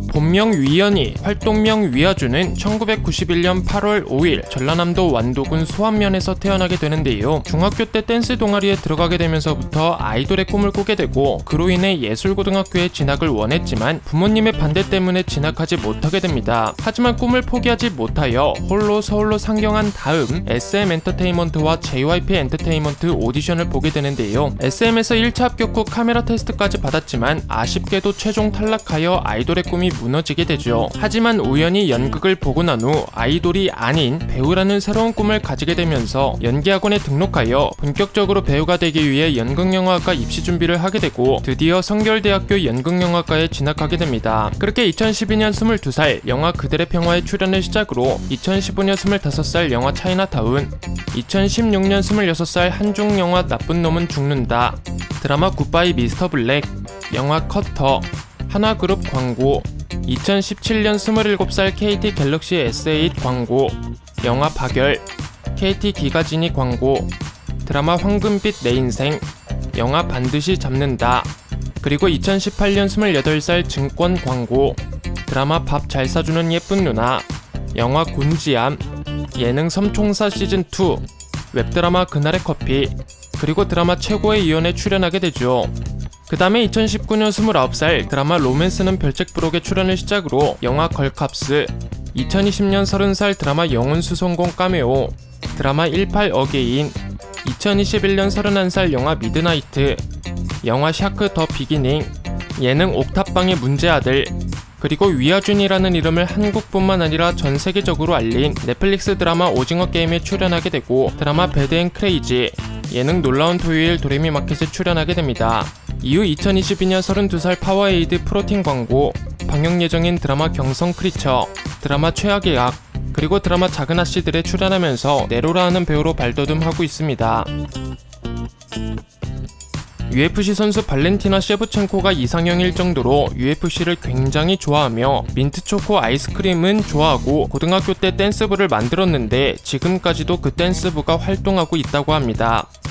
본명 위연희, 활동명 위아주는 1991년 8월 5일 전라남도 완도군 소안면에서 태어나게 되는데요. 중학교 때 댄스 동아리에 들어가게 되면서부터 아이돌의 꿈을 꾸게 되고 그로 인해 예술고등학교에 진학을 원했지만 부모님의 반대 때문에 진학하지 못하게 됩니다. 하지만 꿈을 포기하지 못하여 홀로 서울로 상경한 다음 SM 엔터테인먼트와 JYP 엔터테인먼트 오디션을 보게 되는데요. SM에서 1차 합격 후 카메라 테스트까지 받았지만 아쉽게도 최종 탈락하여 아이돌의 꿈이 무너지게 되죠. 하지만 우연히 연극을 보고 난 후 아이돌이 아닌 배우라는 새로운 꿈을 가지게 되면서 연기학원에 등록하여 본격적으로 배우가 되기 위해 연극영화과 입시 준비를 하게 되고 드디어 성결대학교 연극영화과에 진학하게 됩니다. 그렇게 2012년 22살 영화 그들의 평화에 출연을 시작으로 2015년 25살 영화 차이나타운, 2016년 26살 한중 영화 나쁜 놈은 죽는다, 드라마 굿바이 미스터 블랙, 영화 커터, 하나그룹 광고, 2017년 27살 KT 갤럭시 S8 광고, 영화 박열, KT 기가지니 광고, 드라마 황금빛 내 인생, 영화 반드시 잡는다, 그리고 2018년 28살 증권 광고, 드라마 밥 잘 사주는 예쁜 누나, 영화 곤지암, 예능 섬총사 시즌2, 웹드라마 그날의 커피, 그리고 드라마 최고의 이혼에 출연하게 되죠. 그 다음에 2019년 29살 드라마 로맨스는 별책부록에 출연을 시작으로 영화 걸캅스, 2020년 30살 드라마 영혼수송공 카메오, 드라마 18 어게인, 2021년 31살 영화 미드나이트, 영화 샤크 더 비기닝, 예능 옥탑방의 문제아들, 그리고 위아준이라는 이름을 한국뿐만 아니라 전 세계적으로 알린 넷플릭스 드라마 오징어 게임에 출연하게 되고 드라마 배드 앤 크레이지, 예능 놀라운 토요일 도레미마켓에 출연하게 됩니다. 이후 2022년 32살 파워에이드 프로틴 광고, 방영 예정인 드라마 경성 크리처, 드라마 최악의 약, 그리고 드라마 작은 아씨들에 출연하면서 네로라 하는 배우로 발돋움하고 있습니다. UFC 선수 발렌티나 셰브첸코가 이상형일 정도로 UFC를 굉장히 좋아하며 민트초코 아이스크림은 좋아하고 고등학교 때 댄스부를 만들었는데 지금까지도 그 댄스부가 활동하고 있다고 합니다.